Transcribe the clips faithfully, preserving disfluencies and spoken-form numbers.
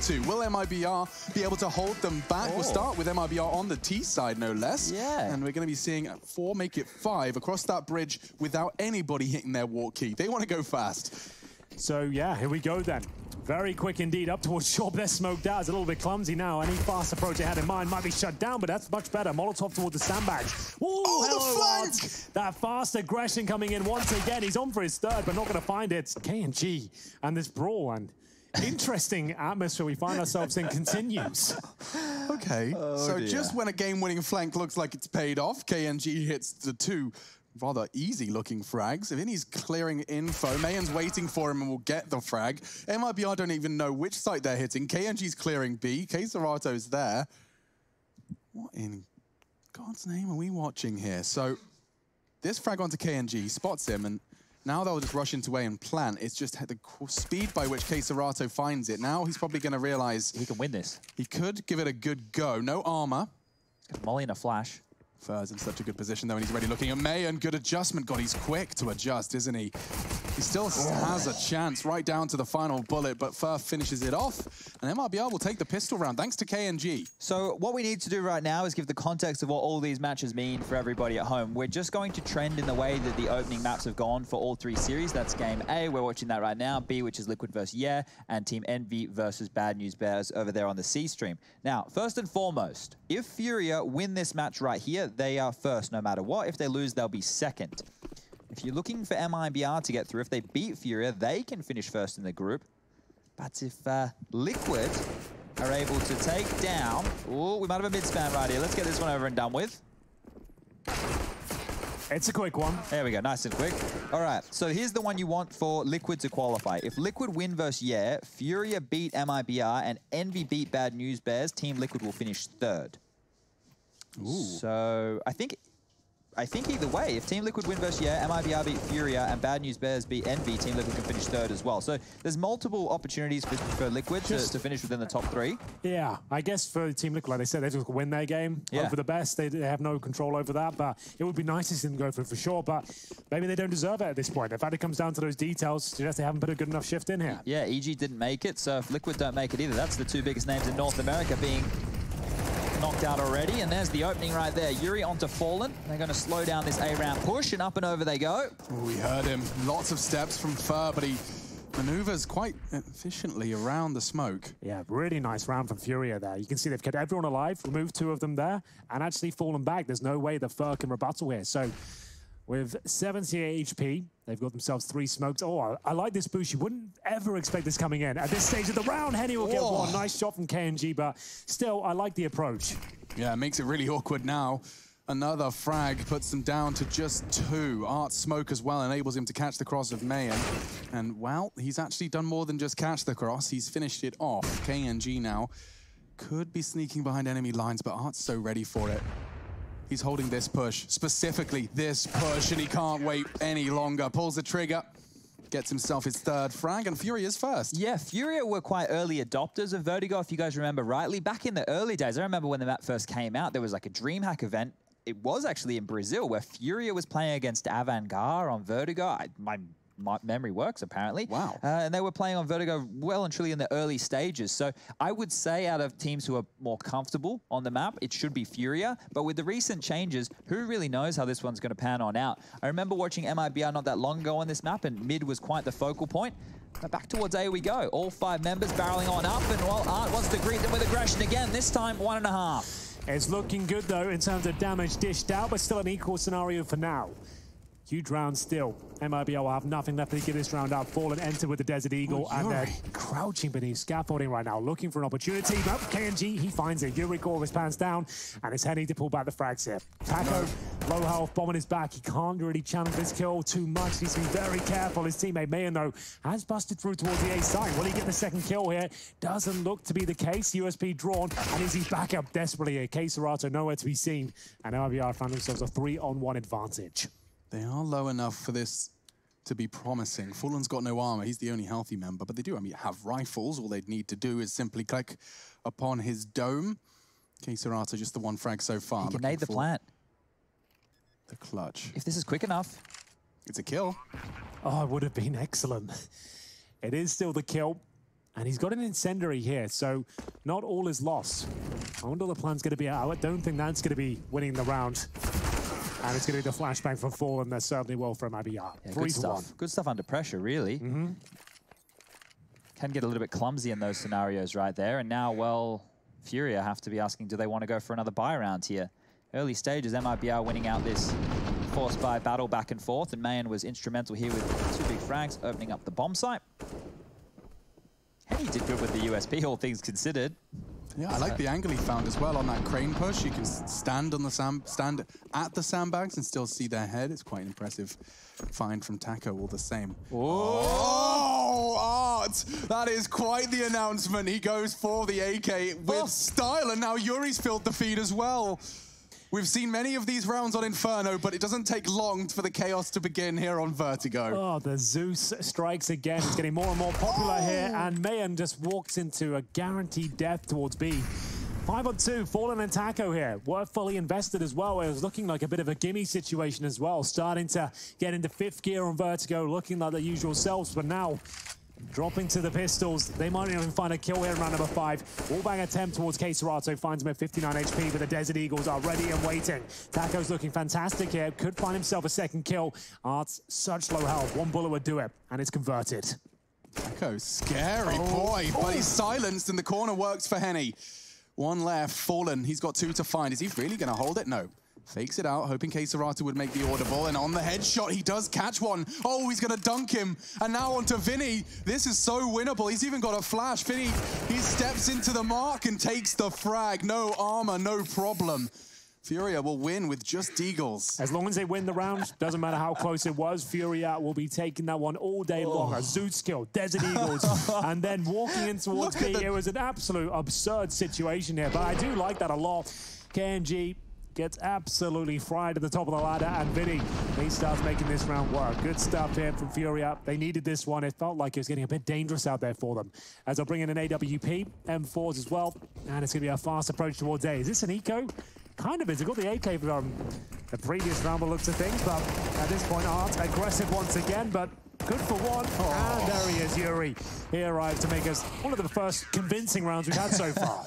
to. Will M I B R be able to hold them back? Oh. We'll start with M I B R on the T side, no less. Yeah. And we're going to be seeing four make it five across that bridge without anybody hitting their walk key. They want to go fast. So, yeah, here we go then. Very quick indeed, up towards short. They're smoked out. It's a little bit clumsy now. Any fast approach they had in mind might be shut down, but that's much better. Molotov towards the sandbags. Ooh, oh, hello, the flank! Art. That fast aggression coming in once again. He's on for his third, but not going to find it. K N G and this brawl and interesting atmosphere we find ourselves in continues. Okay, oh, so dear. just when a game-winning flank looks like it's paid off, K N G hits the two rather easy-looking frags. Vinny's clearing info. Mayan's waiting for him and will get the frag. M I B R don't even know which site they're hitting. K N G's clearing B. K-Serato's there. What in God's name are we watching here? So this frag onto K N G, spots him, and now they'll just rush into A and plant. It's just the speed by which K-Serato finds it. Now he's probably going to realize he can win this. He could give it a good go. No armor. He's got Molly in a flash. Fur's in such a good position, though, and he's already looking at May, and good adjustment. God, he's quick to adjust, isn't he? He still has a chance right down to the final bullet, but Fur finishes it off, and M I B R will take the pistol round, thanks to K N G. So what we need to do right now is give the context of what all these matches mean for everybody at home. We're just going to trend in the way that the opening maps have gone for all three series. That's game A, we're watching that right now. B, which is Liquid versus Yeah, and Team Envy versus Bad News Bears over there on the C stream. Now, first and foremost, if FURIA win this match right here, they are first no matter what. If they lose, they'll be second. If you're looking for M I B R to get through, if they beat FURIA, they can finish first in the group. But if uh, Liquid are able to take down... Oh, we might have a mid-span right here. Let's get this one over and done with. It's a quick one. There we go, nice and quick. All right, so here's the one you want for Liquid to qualify. If Liquid win versus Yeah, FURIA beat M I B R, and Envy beat Bad News Bears, Team Liquid will finish third. Ooh. So I think... I think either way, if Team Liquid win versus Yeah, M I B R beat FURIA, and Bad News Bears beat Envy, Team Liquid can finish third as well. So there's multiple opportunities for, for Liquid to, to finish within the top three. Yeah, I guess for Team Liquid, like they said, they just win their game yeah. over the best. They, they have no control over that, but it would be nice to see them go for it for sure, but maybe they don't deserve it at this point. In fact, it comes down to those details, suggest they haven't put a good enough shift in here. Yeah, E G didn't make it, so if Liquid don't make it either, that's the two biggest names in North America being knocked out already, and there's the opening right there. Yuri onto Fallen. They're going to slow down this A-round push, and up and over they go. Oh, we heard him. Lots of steps from Fur, but he maneuvers quite efficiently around the smoke. Yeah, really nice round from FURIA there. You can see they've kept everyone alive, removed two of them there, and actually fallen back. There's no way the Fur can rebuttal here. So with seventy-eight H P, they've got themselves three smokes. Oh, I, I like this boost. You wouldn't ever expect this coming in. At this stage of the round, Henny will get Whoa. one. Nice shot from K N G, but still, I like the approach. Yeah, it makes it really awkward now. Another frag puts them down to just two. Art's smoke as well enables him to catch the cross of Mayan. And, well, he's actually done more than just catch the cross. He's finished it off. K N G now could be sneaking behind enemy lines, but Art's so ready for it. He's holding this push, specifically this push, and he can't wait any longer. Pulls the trigger, gets himself his third frag, and FURIA's first. Yeah, FURIA were quite early adopters of Vertigo, if you guys remember rightly. Back in the early days, I remember when the map first came out, there was like a DreamHack event. It was actually in Brazil, where FURIA was playing against Avant-Garde on Vertigo. I, my, my memory works, apparently. Wow. Uh, and they were playing on Vertigo well and truly in the early stages. So I would say out of teams who are more comfortable on the map, it should be FURIA. But with the recent changes, who really knows how this one's going to pan on out? I remember watching M I B R not that long ago on this map, and mid was quite the focal point. But back towards A we go. All five members barreling on up, and well, Art wants to greet them with aggression again, this time one and a half. It's looking good, though, in terms of damage dished out, but still an equal scenario for now. Huge round still. M I B R will have nothing left to give this round out. Fallen enter with the Desert Eagle, oh, and they're crouching beneath scaffolding right now, looking for an opportunity. But K N G, he finds it. Yuri with his pants down, and is heading to pull back the frags here. Paco, low health, bomb on his back. He can't really challenge this kill too much. Needs to be very careful. His teammate Mayan, though, has busted through towards the A side. Will he get the second kill here? Doesn't look to be the case. U S P drawn, and is he back up desperately here? K-Serato nowhere to be seen, and M I B R found themselves a three on one advantage. They are low enough for this to be promising. Fallen's got no armor. He's the only healthy member, but they do I mean, have rifles. All they'd need to do is simply click upon his dome. K-Serato, just the one frag so far. He can nade the plant. The clutch. If this is quick enough. It's a kill. Oh, it would have been excellent. It is still the kill. And he's got an incendiary here, so not all is lost. I wonder what the plan's going to be. I don't think that's going to be winning the round. And it's going to be the flashbang from Fallen. That certainly will from M I B R. Yeah, Three good to stuff. one. Good stuff under pressure, really. Mm-hmm. Can get a little bit clumsy in those scenarios right there. And now, well, FURIA have to be asking, do they want to go for another buy round here? Early stages, M I B R winning out this force buy battle back and forth. And Mayan was instrumental here with two big frags, opening up the bomb site. And he did good with the U S P, all things considered. Yeah, I like the angle he found as well on that crane push. You can stand on the sand, stand at the sandbags and still see their head. It's quite an impressive find from Taco all the same. Oh, Art! That is quite the announcement. He goes for the A K with oh. style, and now Yuri's filled the feed as well. We've seen many of these rounds on Inferno, but it doesn't take long for the chaos to begin here on Vertigo. Oh, the Zeus strikes again. It's getting more and more popular oh. here, and Mayan just walks into a guaranteed death towards B. Five on two, Fallen and Taco here. Were fully invested as well. It was looking like a bit of a gimme situation as well. Starting to get into fifth gear on Vertigo, looking like their usual selves, but now dropping to the pistols. They might even find a kill here in round number five. Wallbang attempt towards K-Serato finds him at fifty-nine H P, but the Desert Eagles are ready and waiting. Taco's looking fantastic here. Could find himself a second kill. Art's such low health. One bullet would do it, and it's converted. Taco's scary oh. boy, but he's silenced, and the corner works for Henny. One left, Fallen. He's got two to find. Is he really going to hold it? No. Fakes it out, hoping K-Serato would make the audible, and on the headshot, he does catch one. Oh, he's gonna dunk him, and now onto Vinny. This is so winnable. He's even got a flash. Vinny, he steps into the mark and takes the frag. No armor, no problem. FURIA will win with just Eagles. As long as they win the round, doesn't matter how close it was, FURIA will be taking that one all day long. A Zeus kill, Desert Eagles, and then walking in towards B. It was an absolute absurd situation here, but I do like that a lot. K N G gets absolutely fried at the top of the ladder, and Vinny, he starts making this round work. Good stuff here from FURIA. They needed this one. It felt like it was getting a bit dangerous out there for them. As they'll bring in an A W P, M fours as well, and it's going to be a fast approach towards A. Is this an eco? Kind of is. They've got the A K from the previous round by looks of things, but at this point, Art aggressive once again, but good for one. Oh. And there he is, Yuri. He arrives to make us one of the first convincing rounds we've had so far.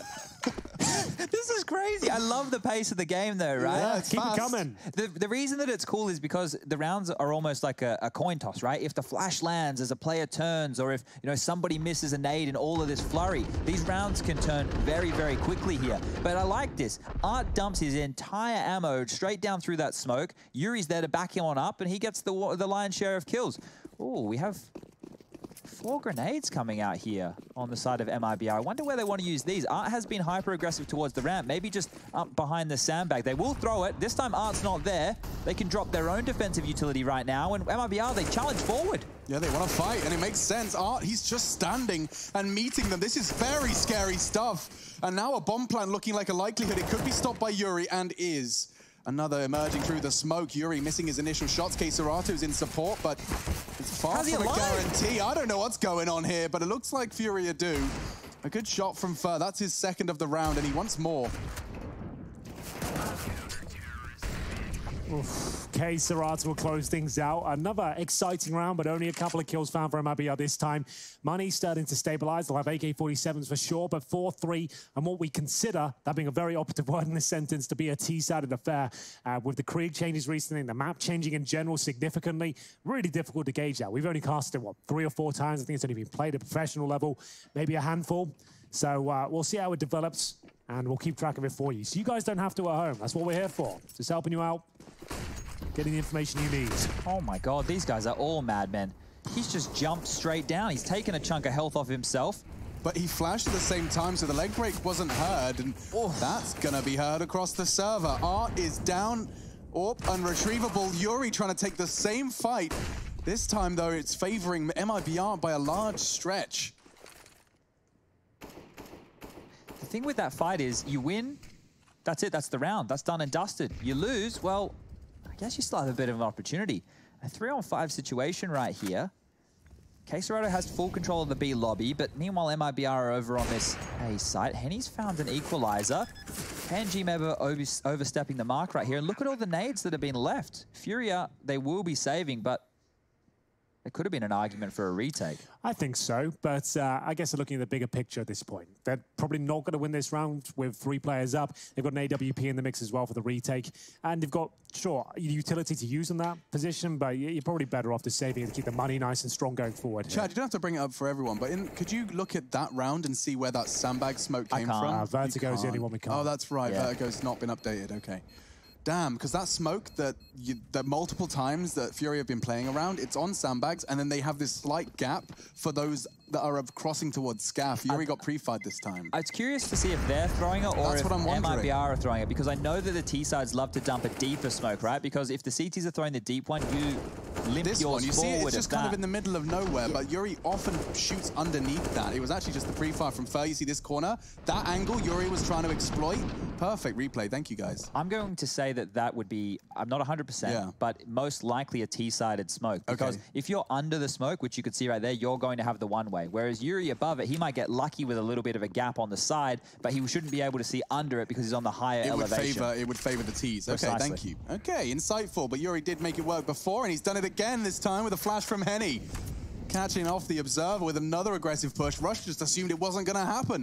This is crazy. I love the pace of the game, though, right? Yeah, it's Keep fast. it coming. The, the reason that it's cool is because the rounds are almost like a, a coin toss, right? If the flash lands as a player turns, or if you know somebody misses a nade in all of this flurry, these rounds can turn very, very quickly here. But I like this. Art dumps his entire ammo straight down through that smoke. Yuri's there to back him on up, and he gets the, the lion's share of kills. Oh, we have four grenades coming out here on the side of M I B R. I wonder where they want to use these. Art has been hyper-aggressive towards the ramp, maybe just up behind the sandbag. They will throw it. This time Art's not there. They can drop their own defensive utility right now, and M I B R, they challenge forward. Yeah, they want to fight, and it makes sense. Art, he's just standing and meeting them. This is very scary stuff. And now a bomb plant looking like a likelihood. It could be stopped by Yuri, and is. Another emerging through the smoke. Yuri missing his initial shots. K-Serato's in support, but it's far from a guarantee. I don't know what's going on here, but it looks like FURIA do. A good shot from Fur. That's his second of the round, and he wants more. K-Serato will close things out. Another exciting round, but only a couple of kills found for M I B R this time. Money's starting to stabilize. They'll have A K forty-sevens for sure, but four three, and what we consider, that being a very operative word in this sentence, to be a T-sided affair. Uh, with the Krieg changes recently, and the map changing in general significantly, really difficult to gauge that. We've only cast it, what, three or four times? I think it's only been played at professional level, maybe a handful. So uh, we'll see how it develops, and we'll keep track of it for you. So you guys don't have to at home. That's what we're here for. Just helping you out, getting the information you need. Oh my God, these guys are all madmen. He's just jumped straight down. He's taken a chunk of health off himself. But he flashed at the same time, so the leg break wasn't heard, and oh, that's gonna be heard across the server. Art is down, oh, unretrievable. Yuri trying to take the same fight. This time, though, it's favoring M I B R by a large stretch. The thing with that fight is, you win, that's it, that's the round. That's done and dusted. You lose, well, I guess you still have a bit of an opportunity. A three on five situation right here. K-Serato has full control of the B lobby, but meanwhile M I B R are over on this A site. Henny's found an equalizer. K N G maybe over, overstepping the mark right here. And look at all the nades that have been left. FURIA, they will be saving, but it could have been an argument for a retake. I think so, but uh, I guess they're looking at the bigger picture at this point. They're probably not going to win this round with three players up. They've got an A W P in the mix as well for the retake, and they've got, sure, utility to use in that position, but you're probably better off just saving it to keep the money nice and strong going forward. Chad, you don't have to bring it up for everyone, but in, could you look at that round and see where that sandbag smoke came from? Uh, Vertigo's the only one we can't. Oh, that's right. Yeah. Vertigo's not been updated. Okay. Damn, because that smoke that you, that multiple times that Fury have been playing around, it's on sandbags, and then they have this slight gap for those that are crossing towards Scaff. Fury got pre-fired this time. I was curious to see if they're throwing it or That's if what I'm M I B R wondering. are throwing it, because I know that the T sides love to dump a deeper smoke, right? Because if the C Ts are throwing the deep one, you limp This yours one, you see, forward. it's just at kind of that. in the middle of nowhere, but Yuri often shoots underneath that. It was actually just the pre-fire from Fer. You see this corner? That angle Yuri was trying to exploit. Perfect replay. Thank you, guys. I'm going to say that that would be, I'm not one hundred percent, Yeah. but most likely a T-sided smoke. Because Okay. if you're under the smoke, which you could see right there, you're going to have the one-way. Whereas Yuri above it, he might get lucky with a little bit of a gap on the side, but he shouldn't be able to see under it because he's on the higher It would elevation. favor, it would favor the T's. Okay, Precisely. thank you. Okay, insightful, but Yuri did make it work before, and he's done it again this time with a flash from Henny. Catching off the Observer with another aggressive push. Rush just assumed it wasn't going to happen,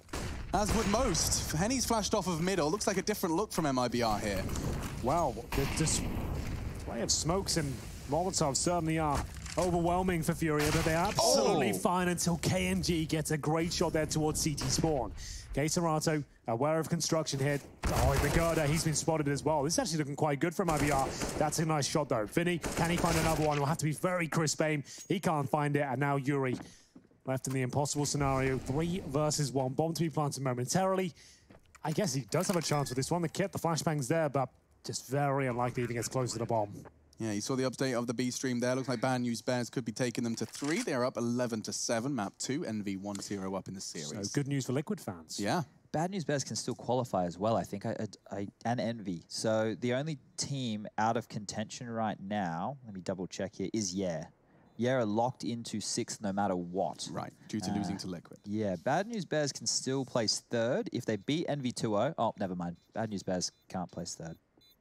as would most. Henny's flashed off of middle. Looks like a different look from M I B R here. Well, the display of smokes and Molotovs certainly are overwhelming for Furia, but they're absolutely Oh. fine until K N G gets a great shot there towards C T spawn. Okay, Serato, aware of construction here. Oh, in the girder, he's been spotted as well. This is actually looking quite good from M I B R. That's a nice shot, though. Vinny, can he find another one? Will have to be very crisp aim. He can't find it, and now Yuri left in the impossible scenario. Three versus one. Bomb to be planted momentarily. I guess he does have a chance with this one. The kit, the flashbang's there, but just very unlikely if he gets close to the bomb. Yeah, you saw the update of the B stream there. Looks like Bad News Bears could be taking them to three. They're up eleven to seven. Map two, N V one zero up in the series. So good news for Liquid fans. Yeah. Bad News Bears can still qualify as well, I think, I, I, I, and Envy. So the only team out of contention right now, let me double check here, is Yeah. Yeah are locked into sixth no matter what. Right, due to Uh, losing to Liquid. Yeah, Bad News Bears can still place third if they beat Envy two oh. Oh, never mind. Bad News Bears can't place third.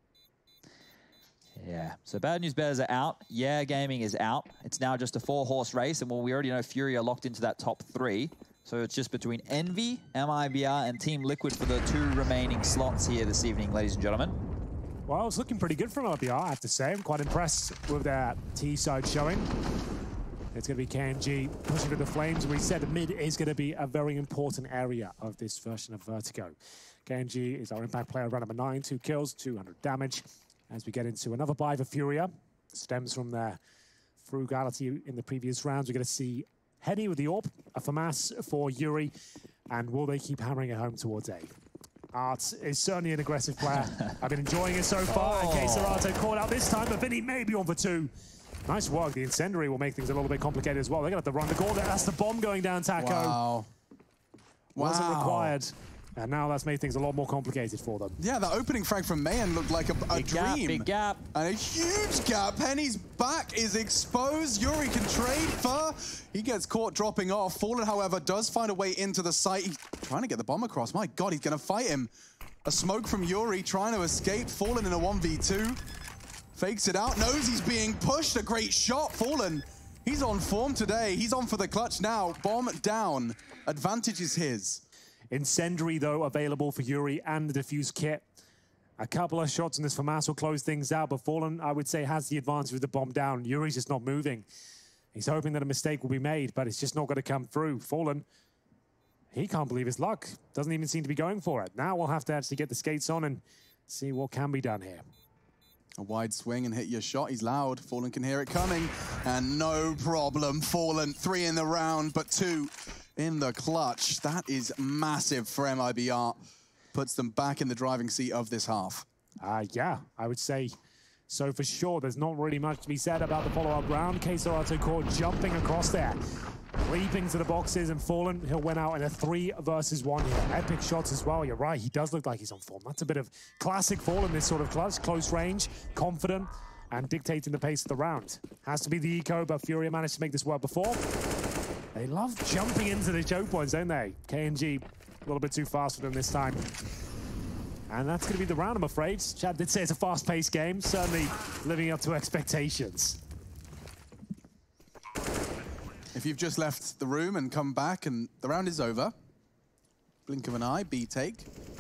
Yeah, so Bad News Bears are out. Yeah, Gaming is out. It's now just a four-horse race, and well, we already know Fury are locked into that top three. So it's just between Envy, M I B R, and Team Liquid for the two remaining slots here this evening, ladies and gentlemen. Well, it's looking pretty good from M I B R, I have to say. I'm quite impressed with their T side showing. It's going to be K N G pushing to the flames. We said mid is going to be a very important area of this version of Vertigo. K N G is our impact player, round number nine, two kills, two hundred damage. As we get into another buy for Furia, stems from their frugality in the previous rounds. We're going to see Henny with the AWP, a FAMAS for Yuri, and will they keep hammering it home towards A? Art is certainly an aggressive player. I've been enjoying it so far. Oh. In case Serato caught out this time, but Vinny may be on for two. Nice work. The incendiary will make things a little bit complicated as well. They're going to have to run the corner. That's the bomb going down, Taco. Wow. Wasn't Wow. required. And now that's made things a lot more complicated for them. Yeah, that opening frag from Mayan looked like a, a Big dream. gap, big gap. And a huge gap. Penny's back is exposed. Yuri can trade for. He gets caught dropping off. Fallen, however, does find a way into the site. He's trying to get the bomb across. My God, he's going to fight him. A smoke from Yuri trying to escape. Fallen in a one v two. Fakes it out. Knows he's being pushed. A great shot. Fallen. He's on form today. He's on for the clutch now. Bomb down. Advantage is his. Incendiary, though, available for Yuri and the defuse kit. A couple of shots in this FAMAS will close things out, but Fallen, I would say, has the advantage with the bomb down. Yuri's just not moving. He's hoping that a mistake will be made, but it's just not going to come through. Fallen, he can't believe his luck. Doesn't even seem to be going for it. Now we'll have to actually get the skates on and see what can be done here. A wide swing and hit your shot. He's loud. Fallen can hear it coming. And no problem. Fallen, three in the round, but two in the clutch. That is massive for M I B R. Puts them back in the driving seat of this half. Uh, yeah, I would say so for sure. There's not really much to be said about the follow-up round. Serato caught jumping across there. Leaping to the boxes and Fallen, he'll win out in a three versus one here. Epic shots as well, you're right, he does look like he's on form. That's a bit of classic Fallen, this sort of clutch, close range, confident, and dictating the pace of the round. Has to be the eco, but Furia managed to make this work before. They love jumping into the choke points, don't they? K N G, a little bit too fast for them this time. And that's going to be the round, I'm afraid. Chad did say it's a fast-paced game, certainly living up to expectations. If you've just left the room and come back and the round is over, blink of an eye, B take.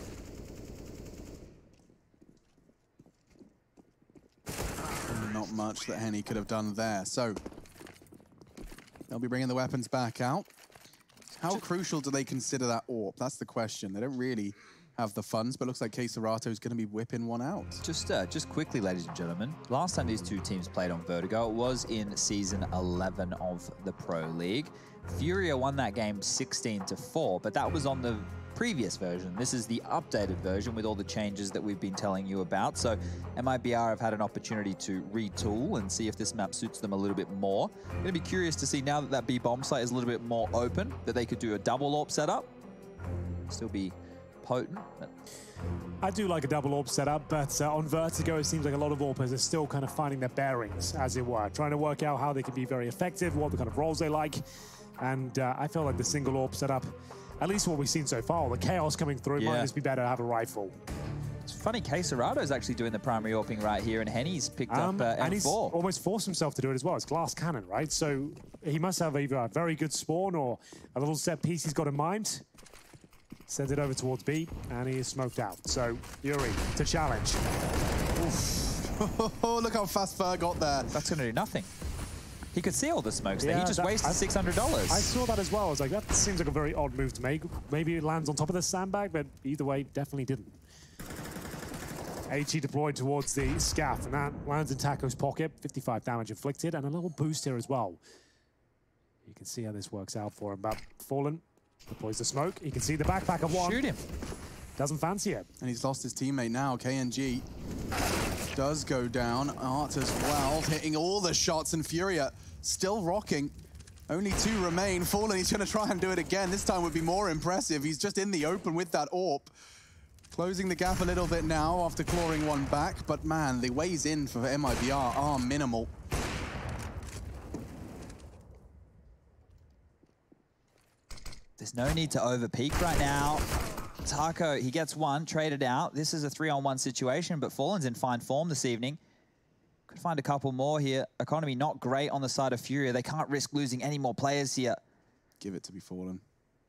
Not much that Henny could have done there. So they'll be bringing the weapons back out. How crucial do they consider that A W P? That's the question. They don't really have the funds, but it looks like K-Serato is going to be whipping one out. Just uh, just quickly, ladies and gentlemen, last time these two teams played on Vertigo, it was in season eleven of the Pro League. FURIA won that game sixteen to four, but that was on the previous version. This is the updated version with all the changes that we've been telling you about. So M I B R have had an opportunity to retool and see if this map suits them a little bit more. I'm going to be curious to see now that that B bomb site is a little bit more open, that they could do a double A W P setup. Still be potent. But I do like a double A W P setup, but uh, on Vertigo, it seems like a lot of AWPers are still kind of finding their bearings, as it were, trying to work out how they can be very effective, what the kind of roles they like. And uh, I feel like the single A W P setup, at least what we've seen so far, the chaos coming through, yeah. might just be better to have a rifle. It's funny, K-Serato's actually doing the primary AWPing right here, and Henny's picked um, up uh, M four. And he's almost forced himself to do it as well. It's glass cannon, right? So he must have either a very good spawn or a little set piece he's got in mind. Sends it over towards B, and he is smoked out. So Yuri to challenge. Oh, look how fast Fer got there. That's going to do nothing. He could see all the smokes yeah, there. He just that, wasted I, six hundred dollars. I saw that as well. I was like, that seems like a very odd move to make. Maybe it lands on top of the sandbag, but either way, definitely didn't. HE deployed towards the scaff, and that lands in Taco's pocket. fifty-five damage inflicted, and a little boost here as well. You can see how this works out for him. But Fallen deploys the smoke. You can see the backpack of one. Shoot him. Doesn't fancy it. And he's lost his teammate now. K N G does go down. Art as well, hitting all the shots, and Furia still rocking. Only two remain. Fallen, he's going to try and do it again. This time would be more impressive. He's just in the open with that A W P. Closing the gap a little bit now after clawing one back. But man, the ways in for M I B R are minimal. There's no need to over-peak right now. Taco, he gets one, traded out. This is a three-on-one situation, but Fallen's in fine form this evening. Could find a couple more here. Economy not great on the side of Furia. They can't risk losing any more players here. Give it to be Fallen.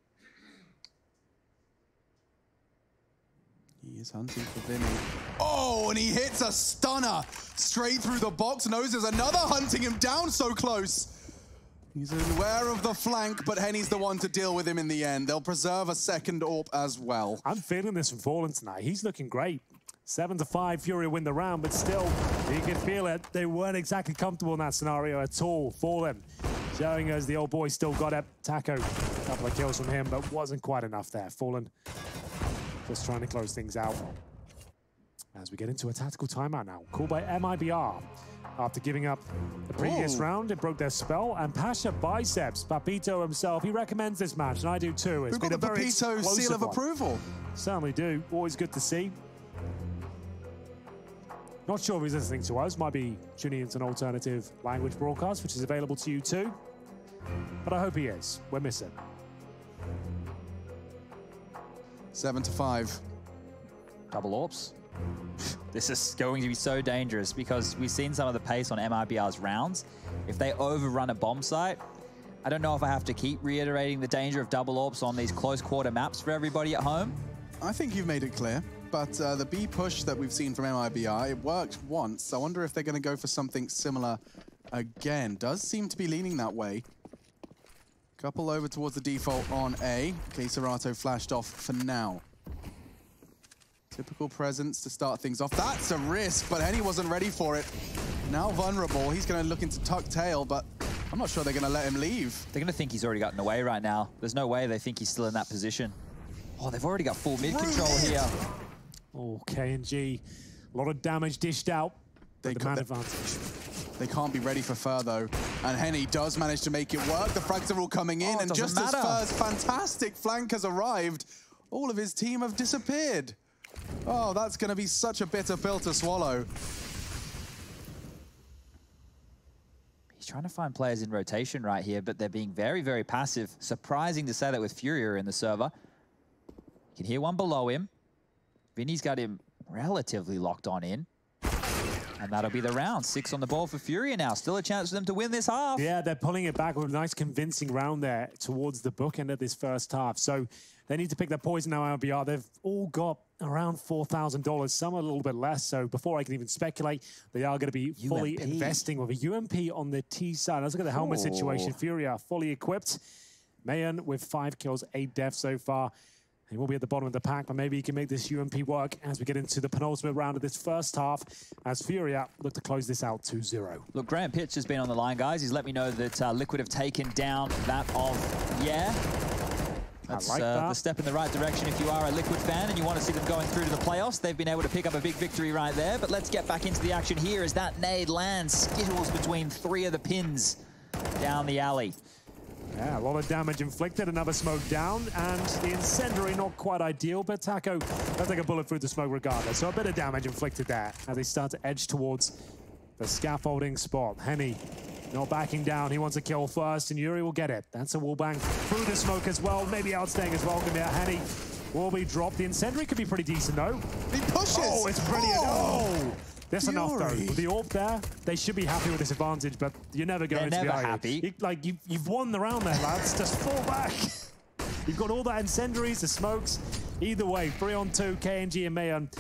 He is hunting for Vinny. Oh, and he hits a stunner straight through the box. Knows there's another hunting him down so close. He's aware of the flank, but Henny's the one to deal with him in the end. They'll preserve a second A W P as well. I'm feeling this from Fallen tonight. He's looking great. Seven to five, Furia win the round, but still, you can feel it. They weren't exactly comfortable in that scenario at all. Fallen showing us the old boy still got it. Taco, a couple of kills from him, but wasn't quite enough there. Fallen just trying to close things out. As we get into a tactical timeout now, called by M I B R. After giving up the previous Ooh. round, it broke their spell. And Pasha Biceps, Papito himself, he recommends this match, and I do too. It's We've been got the a very Papito seal of one. approval. Certainly do. Always good to see. Not sure if he's listening to us. Might be tuning into an alternative language broadcast, which is available to you too. But I hope he is. We're missing. Seven to five. Double A W Ps. This is going to be so dangerous because we've seen some of the pace on M I B R's rounds. If they overrun a bomb site, I don't know if I have to keep reiterating the danger of double A W Ps on these close quarter maps for everybody at home. I think you've made it clear, but uh, the B push that we've seen from M I B R, it worked once. I wonder if they're going to go for something similar again. Does seem to be leaning that way. Couple over towards the default on A. K-Serato flashed off for now. Typical presence to start things off. That's a risk, but Henny wasn't ready for it. Now vulnerable. He's going to look into tuck tail, but I'm not sure they're going to let him leave. They're going to think he's already gotten away right now. There's no way they think he's still in that position. Oh, they've already got full mid control here. Oh, K N G. A lot of damage dished out. They the man advantage. They can't be ready for Fer, though. And Henny does manage to make it work. The frags are all coming in, Oh, and just matter. as Fer's fantastic flank has arrived, all of his team have disappeared. Oh, that's going to be such a bitter pill to swallow. He's trying to find players in rotation right here, but they're being very, very passive. Surprising to say that with Furia in the server. You can hear one below him. Vinny's got him relatively locked on in. And that'll be the round. Six on the ball for Furia now. Still a chance for them to win this half. Yeah, they're pulling it back with a nice convincing round there towards the bookend of this first half. So they need to pick their poison now, M I B R. They've all got around four thousand dollars, some a little bit less. So before I can even speculate, they are going to be fully U M P. investing with a U M P on the T side. Let's look at the helmet Ooh. situation. Furia fully equipped. Mayan with five kills, eight deaths so far. He will be at the bottom of the pack, but maybe he can make this U M P work as we get into the penultimate round of this first half, as Furia look to close this out two zero. Look, Graham Pitch has been on the line, guys. He's let me know that uh, Liquid have taken down that of Yeah. That's I like uh, that. the step in the right direction if you are a Liquid fan and you want to see them going through to the playoffs. They've been able to pick up a big victory right there, but let's get back into the action here as that nade lands, skittles between three of the pins down the alley. Yeah, a lot of damage inflicted, another smoke down, and the incendiary not quite ideal, but Taco does take a bullet through the smoke regardless. So a bit of damage inflicted there as they start to edge towards the scaffolding spot. Henny not backing down, he wants a kill first, and Yuri will get it. That's a wall bang through the smoke as well, maybe outstaying as well. Gonna be a Henny will be dropped. The incendiary could be pretty decent though. He pushes! Oh, it's brilliant. Oh! oh. That's Fury. enough though. With the orb there, they should be happy with this advantage, but you're never going They're to never be happy. You, like, you've, you've won the round there, lads. Just fall back. You've got all that incendiaries, the smokes. Either way, three on two, K N G and Mayan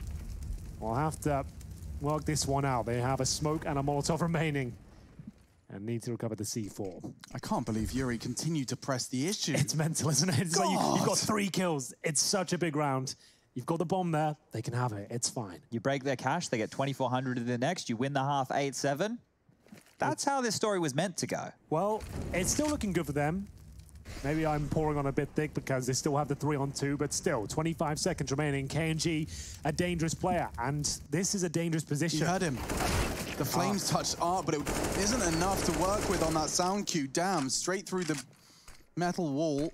will have to work this one out. They have a smoke and a Molotov remaining and need to recover the C four. I can't believe Yuri continued to press the issue. It's mental, isn't it? It's like you, God. you've got three kills. It's such a big round. You've got the bomb there. They can have it. It's fine. You break their cash, they get twenty-four hundred in the next, you win the half eight seven. That's how this story was meant to go. Well, it's still looking good for them. Maybe I'm pouring on a bit thick because they still have the three on two, but still, twenty-five seconds remaining. K N G, a dangerous player, and this is a dangerous position. You heard him. The flames Ah. touched Art, but it isn't enough to work with on that sound cue. Damn, straight through the metal wall.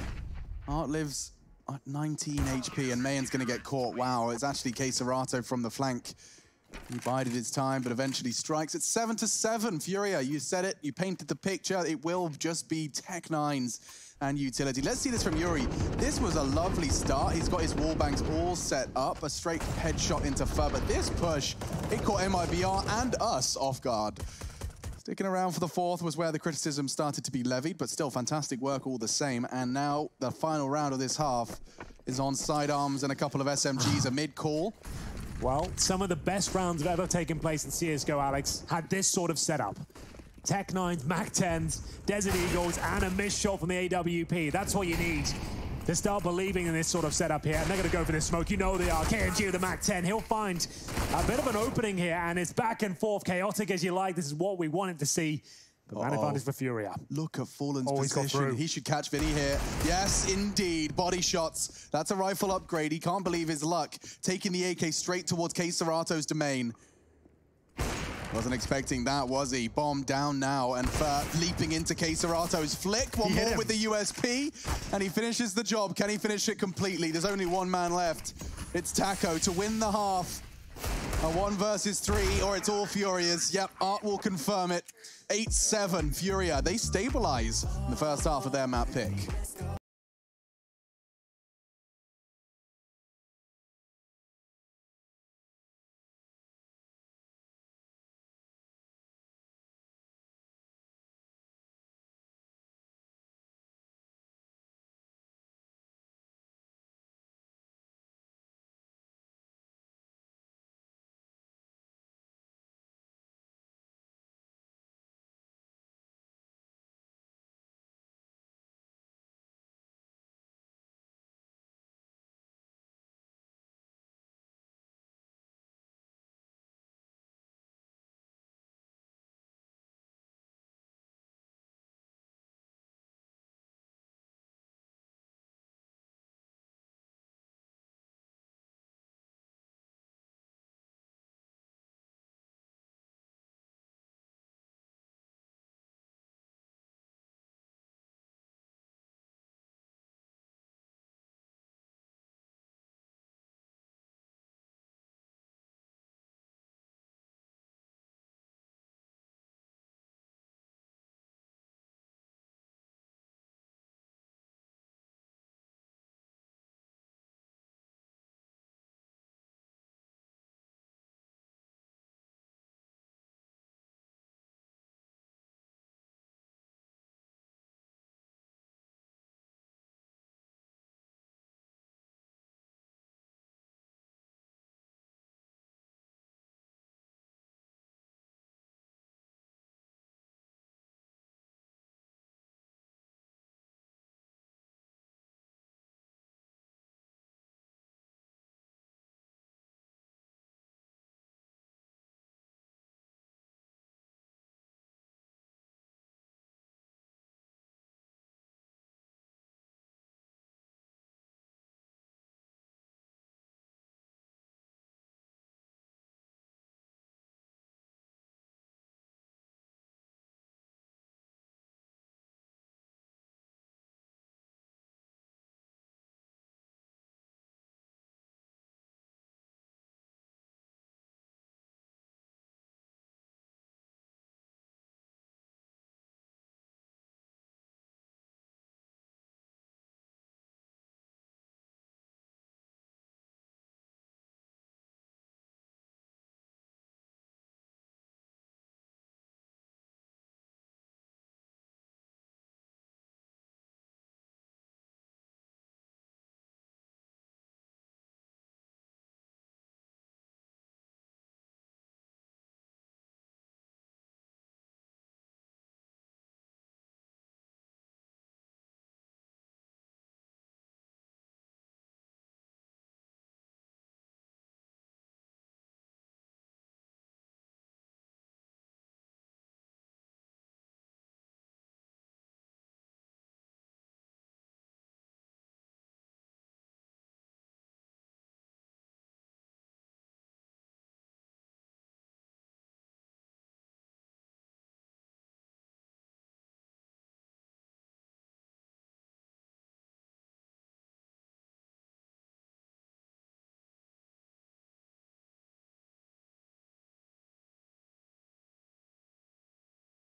Art lives at nineteen H P, and Mayan's going to get caught. Wow, it's actually Queserato from the flank. He bided his time, but eventually strikes. It's seven to seven. Furia, you said it. You painted the picture. It will just be Tech Nines and utility. Let's see this from Yuri. This was a lovely start. He's got his wall banks all set up. A straight headshot into Fur, but this push, it caught M I B R and us off guard. Sticking around for the fourth was where the criticism started to be levied, but still fantastic work all the same. And now the final round of this half is on sidearms and a couple of S M Gs, a mid-call. Well, some of the best rounds have ever taken place in C S G O, Alex, had this sort of setup. Tech nines, Mac tens, Desert Eagles, and a missed shot from the A W P. That's what you need to start believing in this sort of setup here. And they're going to go for this smoke. You know they are. K N G with the Mac ten. He'll find a bit of an opening here, and it's back and forth, chaotic as you like. This is what we wanted to see. But man advantage for Furia. Look at Fallen's Oh, he's got position. through. He should catch Vinny here. Yes, indeed. Body shots. That's a rifle upgrade. He can't believe his luck. Taking the A K straight towards Queserato's domain. Wasn't expecting that, was he? Bomb down now, and Fur leaping into Queserato's flick. One He hit more him. with the U S P, and he finishes the job. Can he finish it completely? There's only one man left. It's Taco to win the half. A one versus three, or it's all Furias. Yep, Art will confirm it. eight seven, Furia. They stabilize in the first half of their map pick.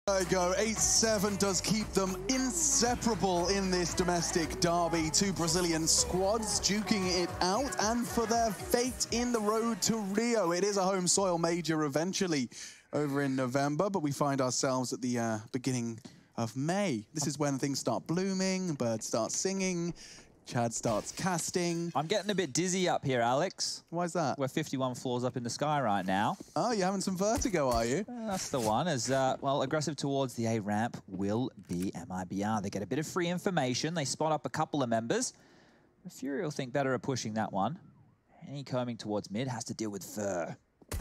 There you go, eight seven does keep them inseparable in this domestic derby. Two Brazilian squads duking it out, and for their fate in the road to Rio. It is a home soil major eventually over in November, but we find ourselves at the uh, beginning of May. This is when things start blooming, birds start singing, Chad starts casting. I'm getting a bit dizzy up here, Alex. Why is that? We're fifty-one floors up in the sky right now. Oh, you're having some vertigo, are you? Uh, that's the one. As uh, well, aggressive towards the A ramp will be M I B R. They get a bit of free information. They spot up a couple of members. The FURIA will think better of pushing that one. Any combing towards mid has to deal with Fur.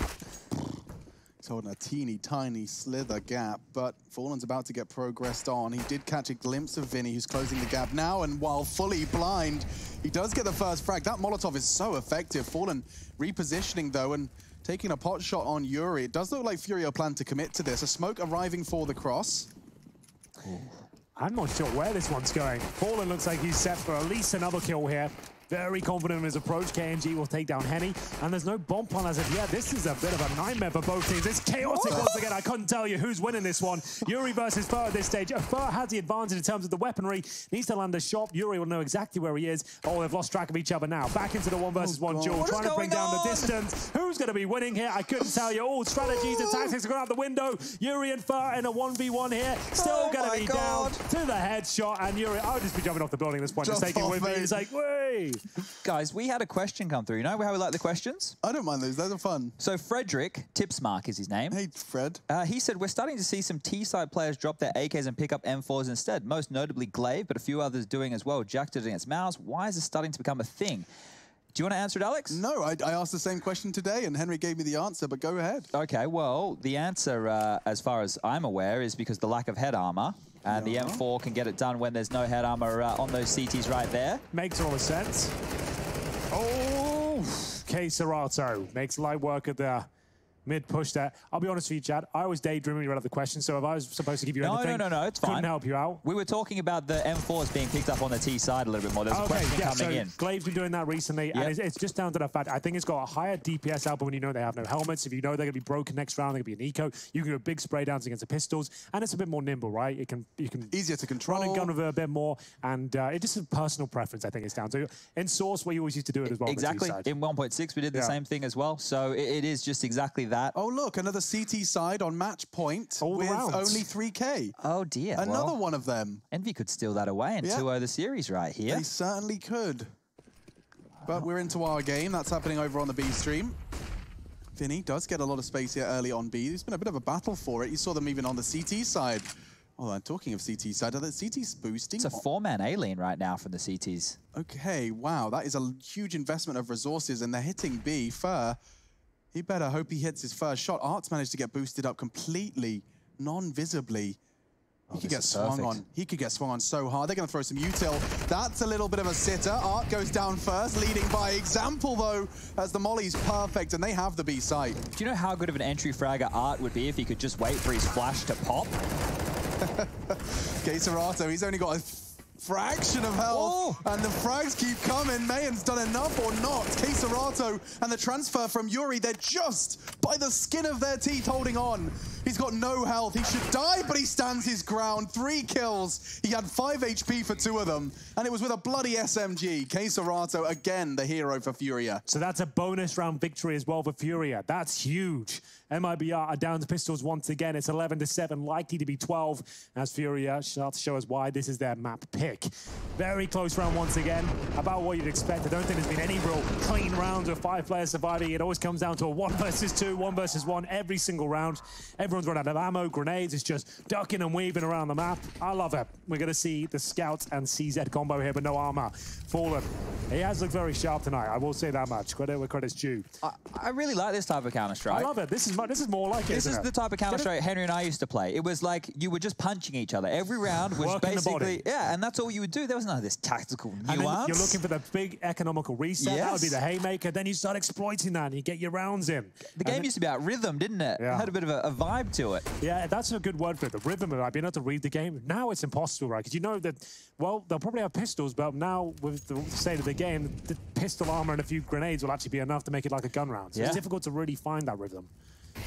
He's holding a teeny tiny slither gap, but Fallen's about to get progressed on. He did catch a glimpse of Vinny, who's closing the gap now, and while fully blind, he does get the first frag. That Molotov is so effective. Fallen repositioning, though, and taking a pot shot on Yuri. It does look like FURIA plan to commit to this. A smoke arriving for the cross. Ooh. I'm not sure where this one's going. Fallen looks like he's set for at least another kill here. Very confident in his approach. K N G will take down Henny, and there's no bomb on as of yet. This is a bit of a nightmare for both teams. It's chaotic once again. I couldn't tell you who's winning this one. Yuri versus Fur at this stage. Fur has the advantage in terms of the weaponry. Needs to land a shot. Yuri will know exactly where he is. Oh, they've lost track of each other now. Back into the one versus oh, one duel, trying to bring down on? the distance. Who's going to be winning here? I couldn't tell you. All strategies and tactics are going out the window. Yuri and Fur in a one v one here. Still oh going to be God. down to the headshot, and Yuri, I would just be jumping off the building at this point. Just, just taking with me. He's like, way. Guys, we had a question come through. You know how we like the questions? I don't mind those. Those are fun. So Frederick, Tipsmark is his name. Hey, Fred. Uh, he said, we're starting to see some T-side players drop their A Ks and pick up M fours instead. Most notably Glaive, but a few others doing as well. Jack did it against Mouse. Why is this starting to become a thing? Do you want to answer it, Alex? No, I, I asked the same question today, and Henry gave me the answer, but go ahead. Okay, well, the answer, uh, as far as I'm aware, is because the lack of head armor. And yeah. the M four can get it done when there's no head armor uh, on those C Ts right there. Makes all the sense. Oh, K Serato makes light work of the mid push there. I'll be honest with you, Chad. I was daydreaming you out of the question, so if I was supposed to give you no, anything, no, no, no, it's fine. Couldn't help you out. We were talking about the M fours being picked up on the T side a little bit more. There's a okay, question yeah, coming so in. Glaive's been doing that recently, yep. and it's, it's just down to the fact I think it's got a higher D P S output when you know they have no helmets. If you know they're going to be broken next round, they're going to be an eco. You can do big spray downs against the pistols, and it's a bit more nimble, right? It can you can easier to control, run and gun with it a bit more, and uh, it's just a personal preference. I think it's down to in Source where you always used to do it as well. Exactly. In one point six, we did the yeah. same thing as well. So it, it is just exactly that. Oh look, another C T side on match point All with only three K. Oh dear. Another well, one of them. Envy could steal that away and yeah. two oh the series right here. They certainly could. But we're into our game. That's happening over on the B stream. Vinny does get a lot of space here early on B. There's been a bit of a battle for it. You saw them even on the C T side. Oh, I'm talking of C T side. Are the C Ts boosting? It's a four-man A-lane right now from the C Ts. Okay, wow. That is a huge investment of resources, and they're hitting B. Fur, he better hope he hits his first shot. Art's managed to get boosted up completely, non-visibly. Oh, he could get swung perfect. on. He could get swung on so hard. They're going to throw some util. That's a little bit of a sitter. Art goes down first, leading by example, though, as the molly's perfect, and they have the B site. Do you know how good of an entry fragger Art would be if he could just wait for his flash to pop? K Serato, he's only got a fraction of health, oh. and the frags keep coming. Mayan's done enough or not. K Serato and the transfer from Yuri, they're just by the skin of their teeth holding on. He's got no health. He should die, but he stands his ground. Three kills. He had five H P for two of them, and it was with a bloody S M G. K Serato, again, the hero for FURIA. So that's a bonus round victory as well for FURIA. That's huge. M I B R are down to pistols once again. It's eleven to seven, likely to be twelve, as FURIA start to show us why this is their map pick. Very close round once again, about what you'd expect. I don't think there's been any real clean rounds with five players surviving. It always comes down to a one versus two, one versus one every single round. Everyone's run out of ammo, grenades. It's just ducking and weaving around the map. I love it. We're going to see the Scout and C Z combo here, but no armor. Fallen. He has looked very sharp tonight. I will say that much. Credit where credit's due. I, I really like this type of Counter-Strike. I love it. This is This is more like it. This is it? the type of Counter-Strike Henry and I used to play. It was like you were just punching each other. Every round was Working basically, yeah, and that's all you would do. There was none of this tactical nuance. And then you're looking for the big economical reset. Yes. That would be the haymaker. Then you start exploiting that and you get your rounds in. The game then, used to be about rhythm, didn't it? Yeah. It had a bit of a, a vibe to it. Yeah, that's a good word for it. The rhythm of it. Being able to read the game. Now it's impossible, right? Because you know that, well, they'll probably have pistols, but now with the state of the game, the pistol armor and a few grenades will actually be enough to make it like a gun round. So yeah. it's difficult to really find that rhythm.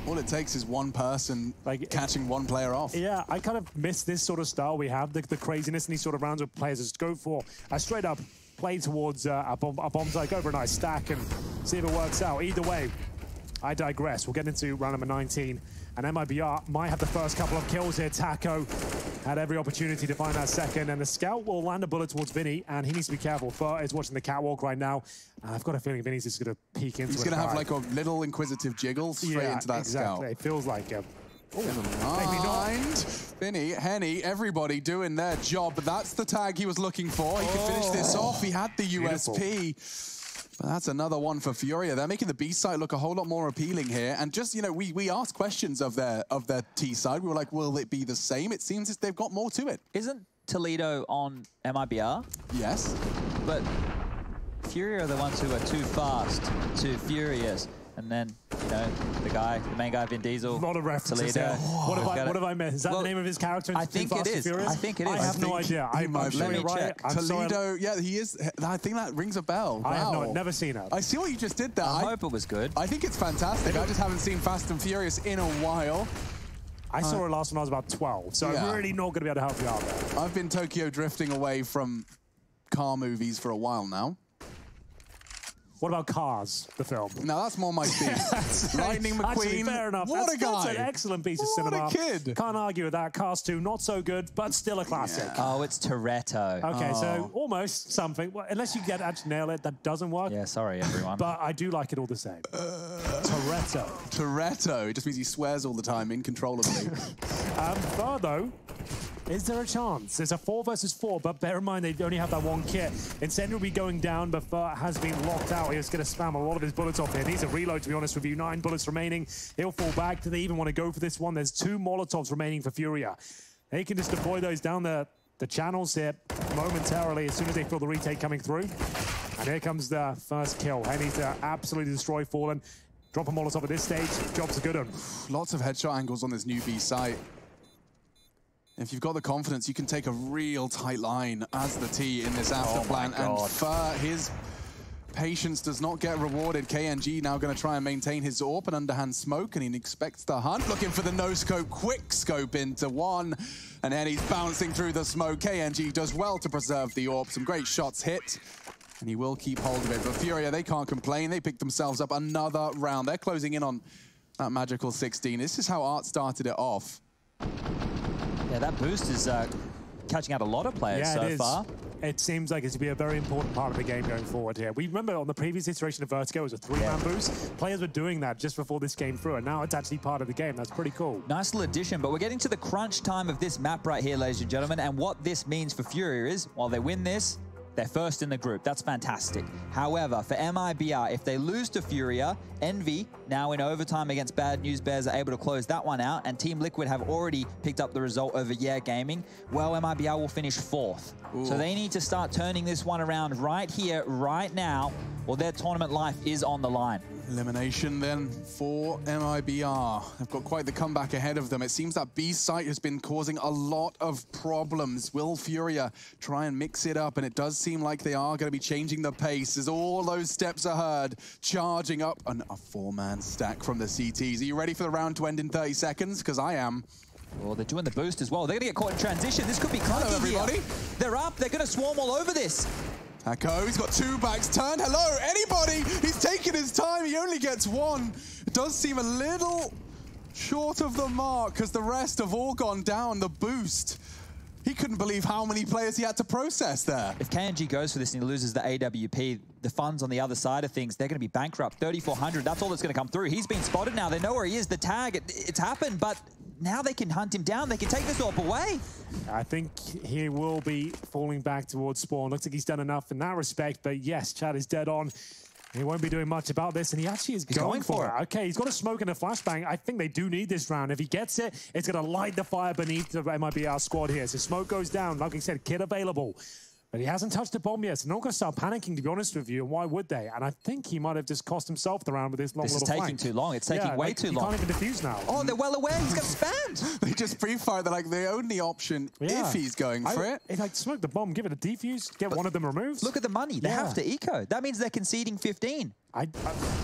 All it takes is one person like catching one player off. Yeah, I kind of miss this sort of style we have, the, the craziness in these sort of rounds where players just go for a straight up play towards uh, a, bomb, a bomb site, go for a nice stack and see if it works out. Either way, I digress. We'll get into round number nineteen. And M I B R might have the first couple of kills here. Taco had every opportunity to find that second. And the scout will land a bullet towards Vinny. And he needs to be careful. Fur is watching the catwalk right now. Uh, I've got a feeling Vinny's just going to peek into it. He's going to have like a little inquisitive jiggle straight yeah, into that exactly. scout. It feels like a... Maybe not. Vinny, Henny, everybody doing their job. But that's the tag he was looking for. He oh. could finish this off. He had the U S P. Beautiful. But that's another one for FURIA. They're making the B side look a whole lot more appealing here. And just, you know, we, we asked questions of their of their T side. We were like, will it be the same? It seems as they've got more to it. Isn't Toledo on M I B R? Yes. But FURIA are the ones who are too fast, too furious. And then, you know, the guy, the main guy, Vin Diesel. A lot of references Toledo. Oh, what, have I, what have I missed? Is that well, the name of his character? I think it is. I think it is. I have I no idea. I might sure be. Right. Toledo, yeah, he is. I think that rings a bell. I wow. have no, never seen it. I see what you just did there. I, I hope it was good. I think it's fantastic. I just haven't seen Fast and Furious in a while. I saw uh, it last when I was about twelve, so yeah. I'm really not going to be able to help you out there. I've been Tokyo drifting away from car movies for a while now. What about Cars, the film? No, that's more my speed. Lightning McQueen. Actually, fair enough. What that's, a guy. That's an excellent piece of what cinema. What a kid. Can't argue with that. Cars two, not so good, but still a classic. Yeah. Oh, it's Toretto. Okay, oh. so almost something. Well, unless you get actually nail it, that doesn't work. Yeah, sorry, everyone. But I do like it all the same. Uh, Toretto. Toretto. It just means he swears all the time, incontrollably. um, Fur, though, is there a chance? It's a four versus four, but bear in mind they only have that one kit. Incendiary will be going down, but Fur has been locked out. He's going to spam a lot of his bullets off here. Needs a reload, to be honest with you. Nine bullets remaining. He'll fall back. Do they even want to go for this one? There's two Molotovs remaining for FURIA. They can just deploy those down the, the channels here momentarily as soon as they feel the retake coming through. And here comes the first kill. Henny to absolutely destroy Fallen. Drop a Molotov at this stage. Job's a good one. Lots of headshot angles on this new B site. If you've got the confidence, you can take a real tight line as the T in this after oh plan. And Fur, his patience does not get rewarded. K N G now going to try and maintain his AWP and underhand smoke, and he expects the hunt. Looking for the no-scope, quick scope into one. And then he's bouncing through the smoke. K N G does well to preserve the AWP. Some great shots hit. And he will keep hold of it. But FURIA, they can't complain. They picked themselves up another round. They're closing in on that magical sixteen. This is how Art started it off. Yeah, that boost is uh, catching out a lot of players yeah, so it is. far. It seems like it's to be a very important part of the game going forward here. We remember on the previous iteration of Vertigo, it was a three-man yeah. boost. Players were doing that just before this came through, and now it's actually part of the game. That's pretty cool. Nice little addition, but we're getting to the crunch time of this map right here, ladies and gentlemen, and what this means for FURIA is, while they win this, they're first in the group. That's fantastic. However, for M I B R, if they lose to FURIA, Envy, now in overtime against Bad News Bears, are able to close that one out, and Team Liquid have already picked up the result over Yeah Gaming. Well, M I B R will finish fourth. Ooh. So they need to start turning this one around right here, right now, or their tournament life is on the line. Elimination then for M I B R. They've got quite the comeback ahead of them. It seems that B site has been causing a lot of problems. Will FURIA try and mix it up? And it does seem like they are going to be changing the pace as all those steps are heard. Charging up and a four-man stack from the C Ts. Are you ready for the round to end in thirty seconds? Because I am. Well, they're doing the boost as well. They're going to get caught in transition. This could be clunky. Hello, everybody. Here. They're up. They're going to swarm all over this. Taco, he's got two backs turned. Hello, anybody? He's taking his time. He only gets one. It does seem a little short of the mark because the rest have all gone down. The boost. He couldn't believe how many players he had to process there. If K N G goes for this and he loses the A W P, the funds on the other side of things, they're going to be bankrupt. thirty-four hundred, that's all that's going to come through. He's been spotted now. They know where he is. The tag, it, it's happened, but now they can hunt him down. They can take this AWP away. I think he will be falling back towards spawn. Looks like he's done enough in that respect, but yes, Chad is dead on. He won't be doing much about this, and he actually is going, going for it. it. Okay, he's got a smoke and a flashbang. I think they do need this round. If he gets it, it's going to light the fire beneath the M I B R squad here. So smoke goes down. Like I said, kit available. But he hasn't touched a bomb yet, so they're not going to start panicking, to be honest with you, and why would they? And I think he might have just cost himself the round with this long this little This is flank. taking too long. It's taking yeah, way like, too you long. You can't even defuse now. Oh, they're well aware. He's got spammed. They just pre-fire. They're like the only option yeah. if he's going for I, it. If I smoke the bomb, give it a defuse, get but one of them removed. Look at the money. They yeah. have to eco. That means they're conceding fifteen. I... I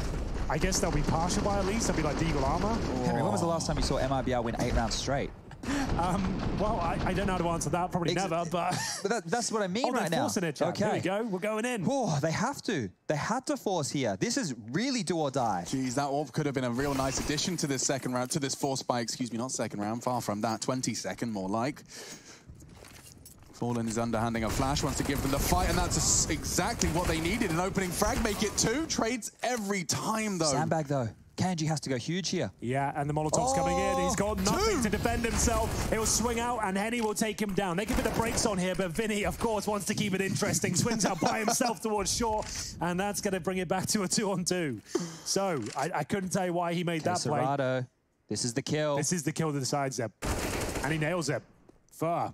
I guess they'll be partial by at least. They'll be like Deagle armor. Henry, when was the last time you saw M I B R win eight rounds straight? Um, well, I, I don't know how to answer that. Probably Ex never, but... but that, that's what I mean oh, right now. Forcing it, Chad. Okay. Here we go. We're going in. Oh, they have to. They had to force here. This is really do or die. Jeez, that all could have been a real nice addition to this second round, to this force by, excuse me, not second round, far from that, twenty second more like. Fallen is underhanding a flash, wants to give them the fight, and that's exactly what they needed. An opening frag, make it two, trades every time though. Sandbag though. Kenji has to go huge here. Yeah, and the Molotov's oh, coming in. He's got nothing two. to defend himself. He'll swing out, and Henny will take him down. They can put the brakes on here, but Vinny, of course, wants to keep it interesting. Swings out by himself towards short, and that's going to bring it back to a two-on-two. So, I, I couldn't tell you why he made that play. Serrato. This is the kill. This is the kill that decides it. And he nails it. Fur.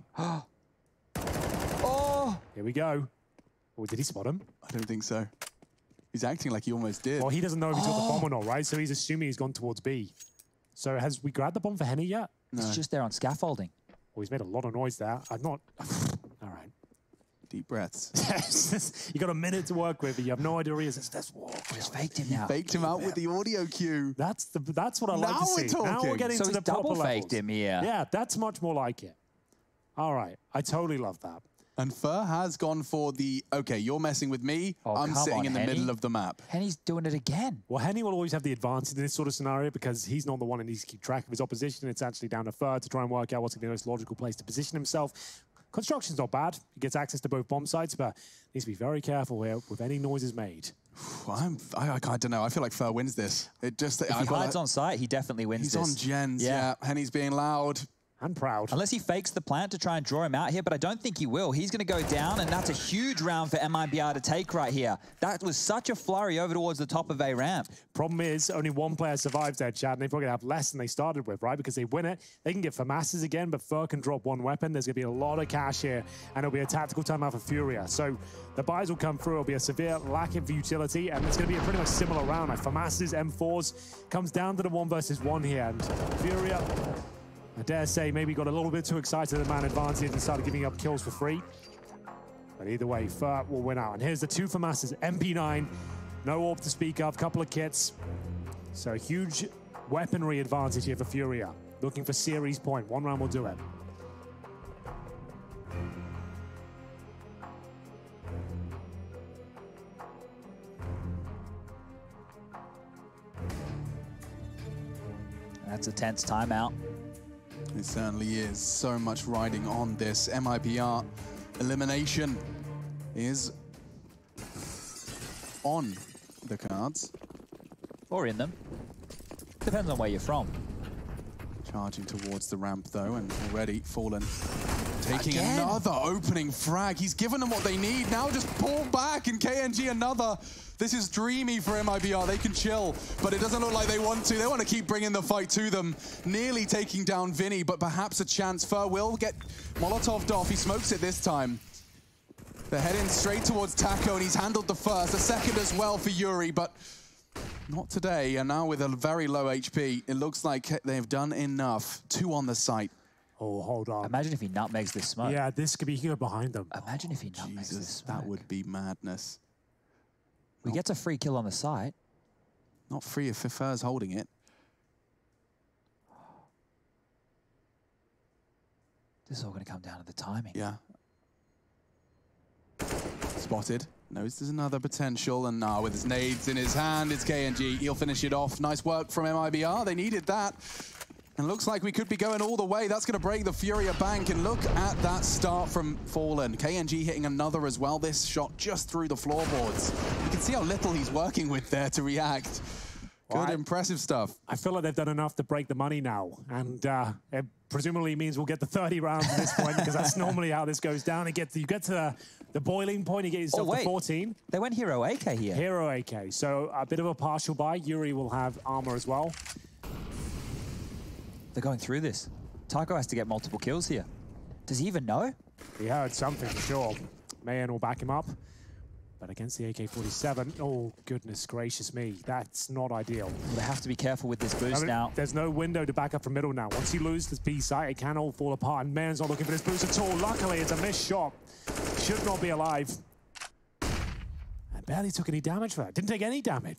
Oh! Here we go. Oh, did he spot him? I don't think so. He's acting like he almost did. Well, he doesn't know if he's got the bomb or not, right? So he's assuming he's gone towards B. So has we grabbed the bomb for Henny yet? No. It's just there on scaffolding. Well, he's made a lot of noise there. I'm not... All right. Deep breaths. You got a minute to work with. You have no idea where he is. It's this walk. Just faked him now. Faked him out with the audio cue. That's the. That's what I like now to see. We're talking. Now we're getting so to he's the double proper faked levels. him here. Yeah, that's much more like it. All right. I totally love that. And Fur has gone for the, okay, you're messing with me, oh, I'm sitting on, in the Henny. middle of the map. Henny's doing it again. Well, Henny will always have the advantage in this sort of scenario because he's not the one that needs to keep track of his opposition. It's actually down to Fur to try and work out what's the most logical place to position himself. Construction's not bad. He gets access to both bomb sites, but needs to be very careful here with any noises made. I'm, I, I, I don't know. I feel like Fur wins this. It just, if I he hides like, on site, he definitely wins he's this. He's on gens, yeah. yeah. Henny's being loud. And proud. Unless he fakes the plant to try and draw him out here, but I don't think he will. He's going to go down, and that's a huge round for M I B R to take right here. That was such a flurry over towards the top of A ramp. Problem is, only one player survives there, Chad, and they probably have less than they started with, right? Because they win it. They can get FAMASes again, but Fur can drop one weapon. There's going to be a lot of cash here, and it'll be a tactical timeout for FURIA. So the buys will come through. It'll be a severe lack of utility, and it's going to be a pretty much similar round. Like FAMASes, M fours, comes down to the one versus one here, and FURIA... I dare say maybe got a little bit too excited at man advantage and started giving up kills for free. But either way, Fur will win out. And here's the two FAMASes, M P nine, no orb to speak of, couple of kits. So a huge weaponry advantage here for FURIA. Looking for series point. One round will do it. That's a tense timeout. It certainly is. So much riding on this. M I B R elimination is on the cards. Or in them. Depends on where you're from. Charging towards the ramp, though, and already Fallen taking Again? another opening frag. He's given them what they need. Now just pull back, and K N G another. This is dreamy for M I B R. They can chill, but it doesn't look like they want to. They want to keep bringing the fight to them. Nearly taking down Vinny, but perhaps a chance. Fur will get Molotov'd off. He smokes it this time. They're heading straight towards Taco, and he's handled the first. A second as well for Yuri, but not today. And now with a very low H P, it looks like they've done enough. Two on the site. Oh, hold on. Imagine if he nutmegs this smoke. Yeah, this could be here behind them. Imagine if he nutmegs Jesus, this smoke. that would be madness. We get a free kill on the site. Not free if Fur's holding it. This is all going to come down to the timing. Yeah. Spotted. Knows there's another potential, and now with his nades in his hand, it's K N G. He'll finish it off. Nice work from M I B R. They needed that. And looks like we could be going all the way. That's going to break the FURIA bank. And look at that start from Fallen. K N G hitting another as well. This shot just through the floorboards. You can see how little he's working with there to react. Good, well, I, impressive stuff. I feel like they've done enough to break the money now. And uh, it presumably means we'll get to thirty rounds at this point, because that's normally how this goes down. You get to, you get to the, the boiling point, you get yourself oh, wait. to fourteen. They went Hero A K here. Hero A K. So a bit of a partial buy. Yuri will have armor as well. They're going through this. Taco has to get multiple kills here. Does he even know? He heard something for sure. Mayan will back him up. But against the A K forty-seven, oh, goodness gracious me. That's not ideal. They have to be careful with this boost I mean, now. There's no window to back up from middle now. Once you lose this B site, it can all fall apart. And Mayan's not looking for this boost at all. Luckily, it's a missed shot. Should not be alive. And barely took any damage for that. Didn't take any damage.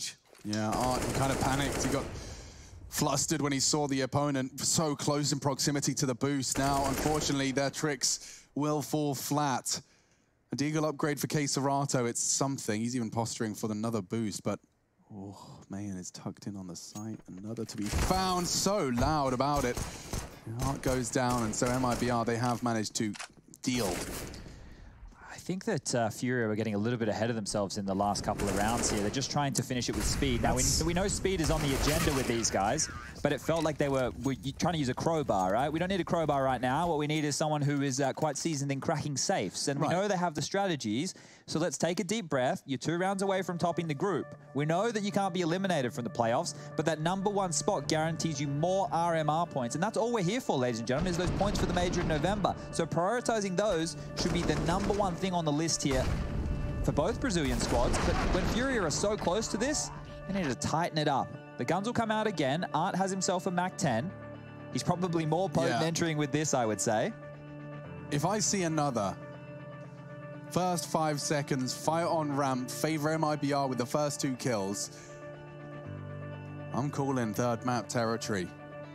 Yeah, Art kind of panicked. He got flustered when he saw the opponent so close in proximity to the boost. Now, unfortunately, their tricks will fall flat. A Deagle upgrade for Keserato, it's something. He's even posturing for another boost, but oh, Mayan is tucked in on the site. Another to be found, so loud about it. Art goes down, and so M I B R, they have managed to deal. I think that uh, FURIA were getting a little bit ahead of themselves in the last couple of rounds here. They're just trying to finish it with speed. Now, we, we know speed is on the agenda with these guys, but it felt like they were, were trying to use a crowbar, right? We don't need a crowbar right now. What we need is someone who is uh, quite seasoned in cracking safes. And right. we know they have the strategies, so let's take a deep breath. You're two rounds away from topping the group. We know that you can't be eliminated from the playoffs, but that number one spot guarantees you more R M R points. And that's all we're here for, ladies and gentlemen, is those points for the major in November. So prioritizing those should be the number one thing on the list here for both Brazilian squads. But when FURIA are so close to this, they need to tighten it up. The guns will come out again. Art has himself a Mac ten. He's probably more potent yeah. entering with this, I would say. If I see another first five seconds, fight on ramp, favor M I B R with the first two kills, I'm calling third map territory.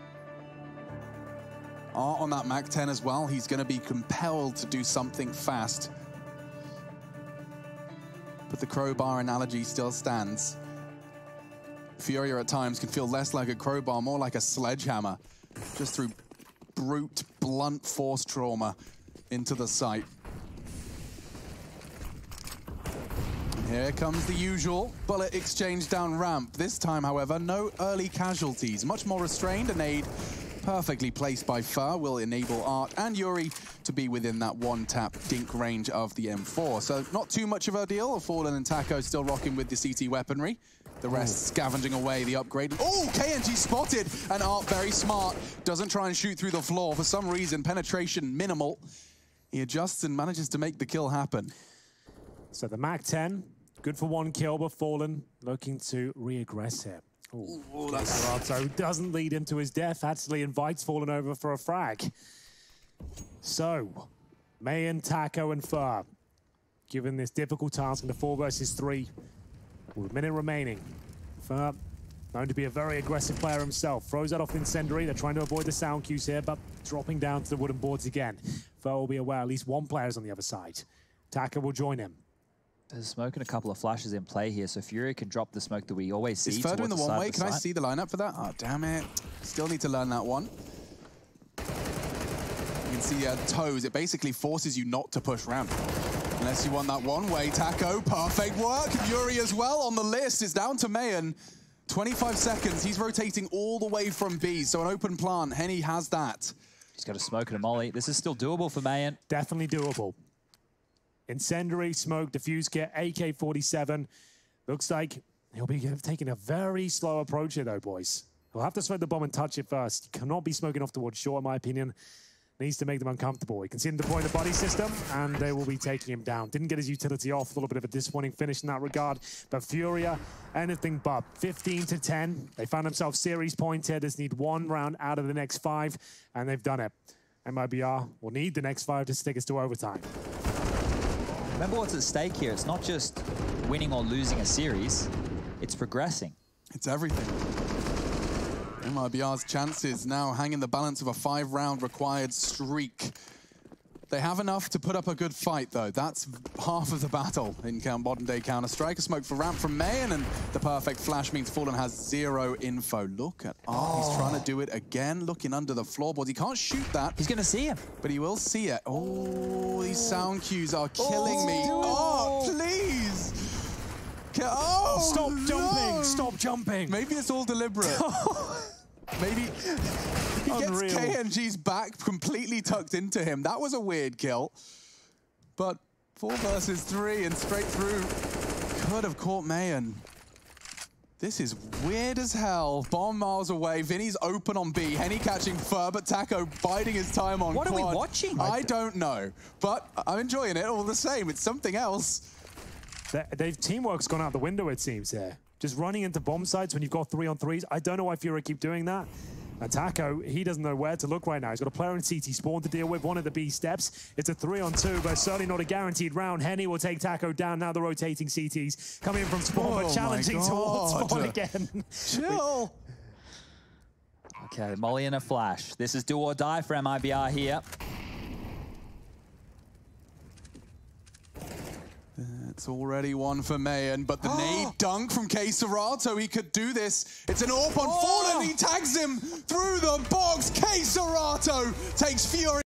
Art on that Mac ten as well. He's going to be compelled to do something fast. But the crowbar analogy still stands. FURIA at times can feel less like a crowbar, more like a sledgehammer, just through brute, blunt force trauma into the site. And here comes the usual bullet exchange down ramp. This time, however, no early casualties. Much more restrained. A nade perfectly placed by Fur will enable Art and Yuri to be within that one-tap dink range of the M four. So not too much of a deal. Fallen and Taco still rocking with the C T weaponry. The rest Ooh. scavenging away the upgrade. Oh, K N G spotted, and Art very smart. Doesn't try and shoot through the floor. For some reason, penetration minimal. He adjusts and manages to make the kill happen. So the Mac ten, good for one kill, but Fallen looking to re-aggress here. Ooh, Ooh, Keserato doesn't lead him to his death, actually invites Fallen over for a frag. So, Mayan, Taco, and Fur, given this difficult task in the four versus three, with a minute remaining. Fur, known to be a very aggressive player himself, throws that off Incendiary. They're trying to avoid the sound cues here, but dropping down to the wooden boards again. Fur will be aware at least one player is on the other side. Taco will join him. There's smoke and a couple of flashes in play here, so FURIA can drop the smoke that we always see. Is Fur doing the one way? Can I see the lineup for that? Oh, damn it. Still need to learn that one. You can see uh, toes. It basically forces you not to push ramp. Unless you want that one way. Taco, perfect work. Yuri as well on the list. It's down to Mayan. twenty-five seconds. He's rotating all the way from B, so an open plant. Henny has that. He's got a smoke and a molly. This is still doable for Mayan. Definitely doable. Incendiary, smoke, diffuse kit, A K forty-seven. Looks like he'll be taking a very slow approach here, though, boys. He'll have to smoke the bomb and touch it first. He cannot be smoking off towards short, in my opinion. Needs to make them uncomfortable. He can see him deploying the body system, and they will be taking him down. Didn't get his utility off. A little bit of a disappointing finish in that regard. But FURIA, anything but. fifteen to ten. They found themselves series point here. Just need one round out of the next five, and they've done it. M I B R will need the next five to take us to overtime. Remember what's at stake here. It's not just winning or losing a series. It's progressing. It's everything. M I B R's chances now hang in the balance of a five-round required streak. They have enough to put up a good fight, though. That's half of the battle in modern-day Counter-Strike. A smoke for ramp from Mayan, and the perfect flash means Fallen has zero info. Look at Art. Oh. He's trying to do it again, looking under the floorboards. He can't shoot that. He's going to see him. But he will see it. Oh, these sound cues are killing oh. me. Oh, please. Oh, Stop no. jumping. Stop jumping. Maybe it's all deliberate. Maybe he Unreal. gets K N G's back completely tucked into him. That was a weird kill. But four versus three and straight through could have caught Mayan. This is weird as hell. Bomb miles away. Vinny's open on B. Henny catching Fur, but Taco biding his time on What quad. are we watching? I don't know. But I'm enjoying it all the same. It's something else. They've teamwork's gone out the window, it seems, here. Just running into bomb sites when you've got three on threes. I don't know why FURIA keep doing that. And Taco, he doesn't know where to look right now. He's got a player in C T spawn to deal with, one of the B steps. It's a three on two, but certainly not a guaranteed round. Henny will take Taco down. Now the rotating C Ts coming in from spawn, oh but challenging towards spawn again. Chill. Okay, Molly and a flash. This is do or die for M I B R here. It's already one for Mayan, but the nade dunk from K Serato, he could do this. It's an AWP on Oh! Fallen, he tags him through the box. K Serato takes Fury.